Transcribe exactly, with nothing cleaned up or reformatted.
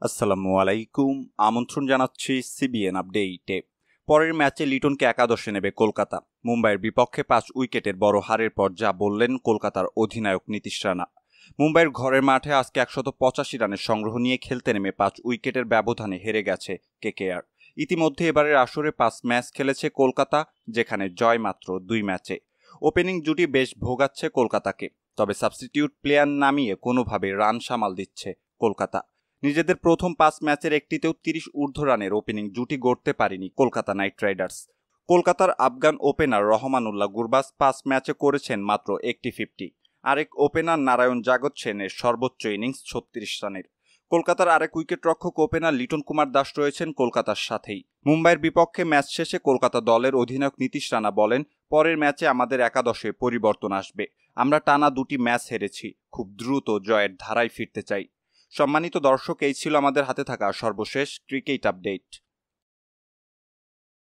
আসসালামু আলাইকুম, আমন্ত্রণ জানাচ্ছি সিবিএন আপডেটে। পরের ম্যাচে লিটনকে একাদশে নেবে কলকাতা। মুম্বাইয়ের বিপক্ষে পাঁচ উইকেটের বড় হারের পর যা বললেন কলকাতার অধিনায়ক নীতিশ রানা। মুম্বাইয়ের ঘরের মাঠে আজকে একশত পঁচাশি রানের সংগ্রহ নিয়ে খেলতে নেমে পাঁচ উইকেটের ব্যবধানে হেরে গেছে কেকেআর। ইতিমধ্যে এবারের আসরে পাঁচ ম্যাচ খেলেছে কলকাতা, যেখানে জয় মাত্র দুই ম্যাচে। ওপেনিং জুটি বেশ ভোগাচ্ছে কলকাতাকে, তবে সাবস্টিটিউট প্লেয়ার নামিয়ে কোনোভাবে রান সামাল দিচ্ছে কলকাতা। নিজেদের প্রথম পাঁচ ম্যাচের একটিতেও তিরিশ ঊর্ধ্ব রানের ওপেনিং জুটি গড়তে পারেনি কলকাতা নাইট রাইডার্স। কলকাতার আফগান ওপেনার রহমানুল্লাহ গুরবাজ পাঁচ ম্যাচে করেছেন মাত্র একটি ফিফটি। আরেক ওপেনার নারায়ণ জাগচ্ছেনের সর্বোচ্চ ইনিংস ছত্রিশ রানের। কলকাতার আরেক উইকেটরক্ষক ওপেনার লিটন কুমার দাস রয়েছেন কলকাতার সাথেই। মুম্বাইয়ের বিপক্ষে ম্যাচ শেষে কলকাতা দলের অধিনায়ক নীতিশ রানা বলেন, পরের ম্যাচে আমাদের একাদশে পরিবর্তন আসবে। আমরা টানা দুটি ম্যাচ হেরেছি, খুব দ্রুত জয়ের ধারায় ফিরতে চাই। সম্মানিত দর্শক, এই ছিল আমাদের হাতে থাকা সর্বশেষ ক্রিকেট আপডেট।